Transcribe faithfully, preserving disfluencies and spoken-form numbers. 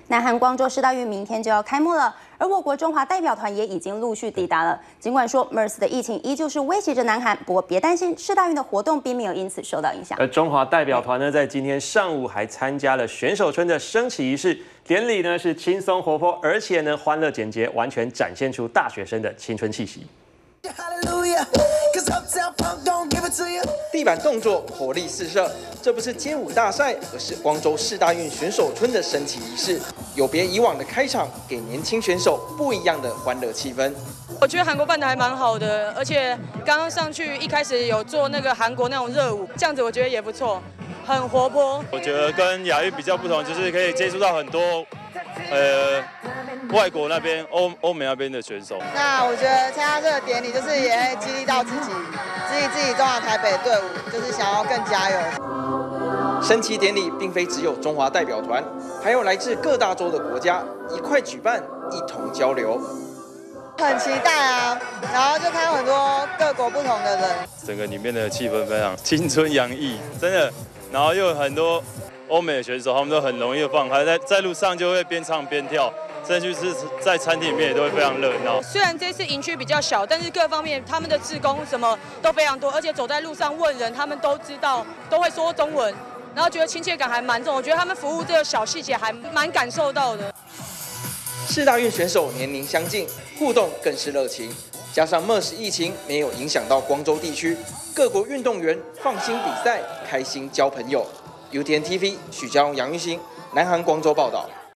南韩光州世大运明天就要开幕了，而我国中华代表团也已经陆续抵达了。尽管说 MERS 的疫情依旧是威胁着南韩，不过别担心，世大运的活动并没有因此受到影响。 而中华代表团呢，在今天上午还参加了选手村的升旗仪式，典礼呢是轻松活泼，而且呢欢乐简洁，完全展现出大学生的青春气息。 地板动作活力四射，这不是街舞大赛，而是光州世大运选手村的升旗仪式，有别以往的开场，给年轻选手不一样的欢乐气氛。 我觉得韩国办的还蛮好的，而且刚刚上去一开始有做那个韩国那种热舞，这样子我觉得也不错，很活泼。 我觉得跟亚运比较不同，就是可以接触到很多呃。 外国那边、欧欧美那边的选手， 那我觉得参加这个典礼，就是也会激励到自己，激励自己中华台北队伍，就是想要更加油。 升旗典礼并非只有中华代表团，还有来自各大洲的国家一块举办，一同交流。 很期待啊，然后就看到很多各国不同的人， 整个里面的气氛非常青春洋溢，真的，然后又有很多欧美的选手，他们都很容易放开，在在路上就会边唱边跳。 甚至是在餐厅里面也都会非常热闹。 虽然这次营区比较小，但是各方面他们的志工什么都非常多，而且走在路上问人，他们都知道，都会说中文，然后觉得亲切感还蛮重。我觉得他们服务这个小细节还蛮感受到的。 世大运选手年龄相近，互动更是热情，加上 MERS 疫情没有影响到光州地区，各国运动员放心比赛，开心交朋友。U T N T V 许家荣、杨玉兴，南韩光州报道。